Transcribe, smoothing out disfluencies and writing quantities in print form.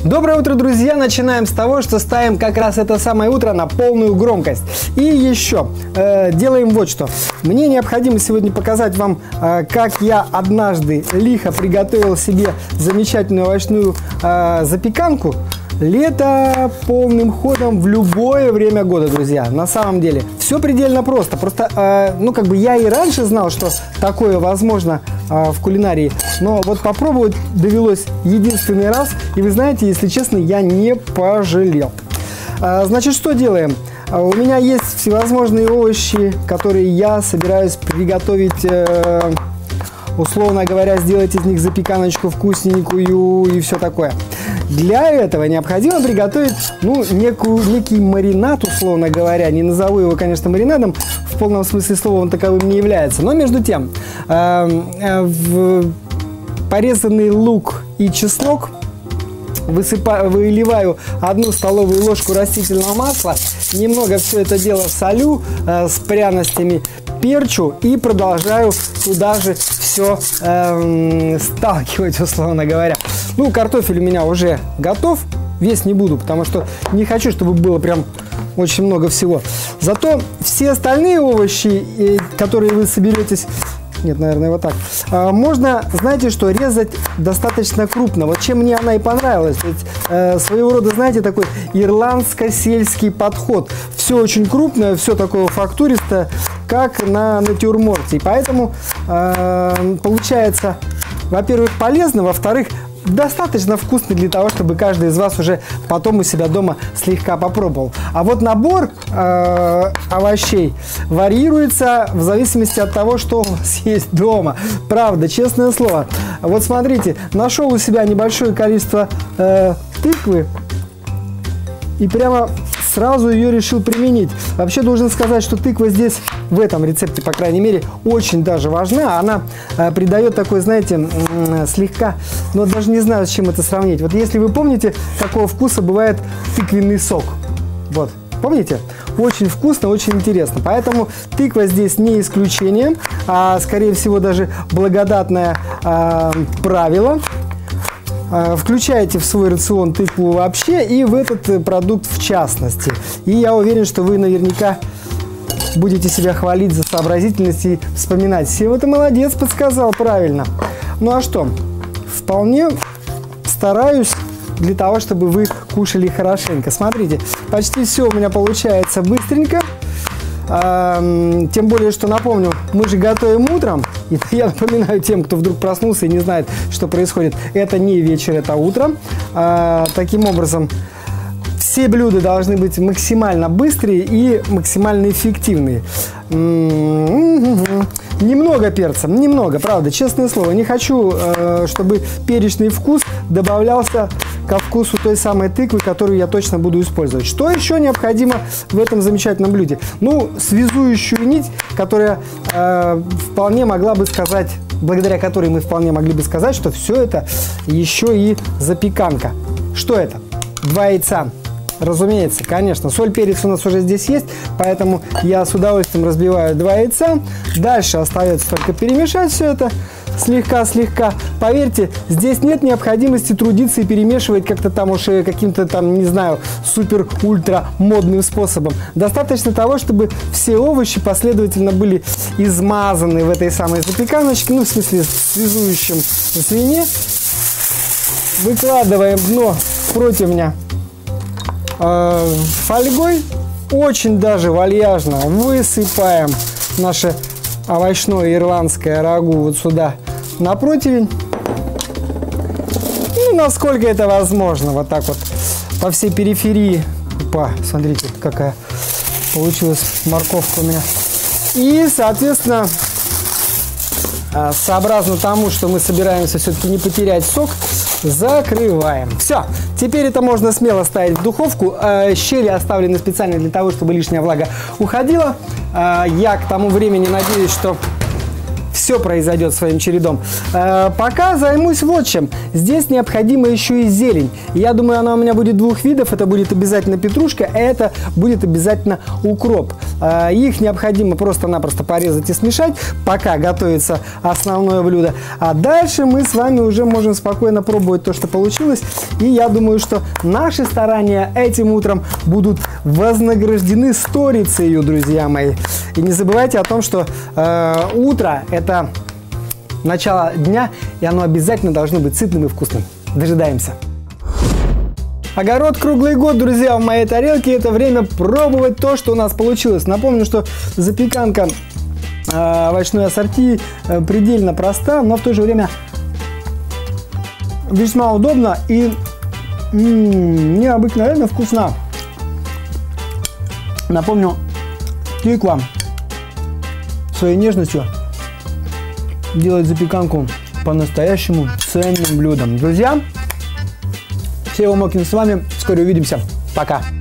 Доброе утро, друзья! Начинаем с того, что ставим как раз это самое утро на полную громкость. И еще делаем вот что. Мне необходимо сегодня показать вам, как я однажды лихо приготовил себе замечательную овощную запеканку. Лето полным ходом в любое время года, друзья. На самом деле все предельно просто. Просто, я и раньше знал, что такое возможно в кулинарии. Но вот попробовать довелось единственный раз. И вы знаете, если честно, я не пожалел. Значит, что делаем? У меня есть всевозможные овощи, которые я собираюсь приготовить, условно говоря, сделать из них запеканочку вкусненькую и все такое. Для этого необходимо приготовить, некий маринад, условно говоря. Не назову его, конечно, маринадом, в полном смысле слова он таковым не является. Но между тем, порезанный лук и чеснок выливаю 1 столовую ложку растительного масла, немного все это дело солю с пряностями, перчу и продолжаю туда же все сталкивать, условно говоря. Картофель у меня уже готов, весь не буду, потому что не хочу, чтобы было прям очень много всего. Зато все остальные овощи, которые вы соберетесь... Нет, наверное, вот так. Можно, знаете что, резать достаточно крупно. Вот чем мне она и понравилась. Ведь, своего рода, знаете, такой ирландско-сельский подход. Все очень крупное, все такое фактуристое, как на натюрморте. И поэтому получается, во-первых, полезно, во-вторых, достаточно вкусно для того, чтобы каждый из вас уже потом у себя дома слегка попробовал. А вот набор овощей варьируется в зависимости от того, что у вас есть дома. Правда, честное слово. Вот смотрите, нашел у себя небольшое количество тыквы и прямо сразу ее решил применить. Вообще должен сказать, что тыква здесь, в этом рецепте, по крайней мере, очень даже важна. Она придает такой, знаете, слегка, даже не знаю, с чем это сравнить. Вот если вы помните, какого вкуса бывает тыквенный сок. Вот, помните? Очень вкусно, очень интересно. Поэтому тыква здесь не исключение, а скорее всего даже благодатное правило. Включайте в свой рацион тыкву вообще и в этот продукт в частности. И я уверен, что вы наверняка будете себя хвалить за сообразительность и вспоминать. Сева, ты молодец, подсказал правильно. Ну а что? Вполне стараюсь для того, чтобы вы кушали хорошенько. Смотрите, почти все у меня получается быстренько. Тем более, что, напомню, мы же готовим утром. И я напоминаю тем, кто вдруг проснулся и не знает, что происходит. Это не вечер, это утро. Таким образом, все блюда должны быть максимально быстрые и максимально эффективные. Немного перца, немного, правда, честное слово. Не хочу, чтобы перечный вкус добавлялся ко вкусу той самой тыквы, которую я точно буду использовать. Что еще необходимо в этом замечательном блюде? Связующую нить, которая вполне могла бы сказать, благодаря которой мы вполне могли бы сказать, что все это еще и запеканка. Что это? 2 яйца. Разумеется, конечно, соль, перец у нас уже здесь есть, поэтому я с удовольствием разбиваю 2 яйца. Дальше остается только перемешать все это слегка-слегка. Поверьте, здесь нет необходимости трудиться и перемешивать как-то там уж каким-то там, не знаю, супер-ультра модным способом. Достаточно того, чтобы все овощи последовательно были измазаны в этой самой запеканочке, в смысле связующем звене. Выкладываем дно противня фольгой, очень даже вальяжно высыпаем наше овощное ирландское рагу вот сюда на противень. И насколько это возможно, вот так вот по всей периферии. Опа, смотрите, какая получилась морковка у меня. И, соответственно, сообразно тому, что мы собираемся все-таки не потерять сок, закрываем. Все. Теперь это можно смело ставить в духовку. Щели оставлены специально для того, чтобы лишняя влага уходила. Я к тому времени надеюсь, что все произойдет своим чередом. Пока займусь вот чем. Здесь необходима еще и зелень. Я думаю, она у меня будет двух видов. Это будет обязательно петрушка, а это будет обязательно укроп. Их необходимо просто-напросто порезать и смешать, пока готовится основное блюдо. А дальше мы с вами уже можем спокойно пробовать то, что получилось. И я думаю, что наши старания этим утром будут вознаграждены сторицею, друзья мои. И не забывайте о том, что утро – это начало дня, и оно обязательно должно быть сытным и вкусным. Дожидаемся. Огород круглый год, друзья, в моей тарелке. Это время пробовать то, что у нас получилось. Напомню, что запеканка овощной ассорти предельно проста, но в то же время весьма удобно и необыкновенно вкусно. Напомню, тыква своей нежностью делает запеканку по-настоящему ценным блюдом. Друзья, Сева Мокин с вами. Вскоре увидимся. Пока.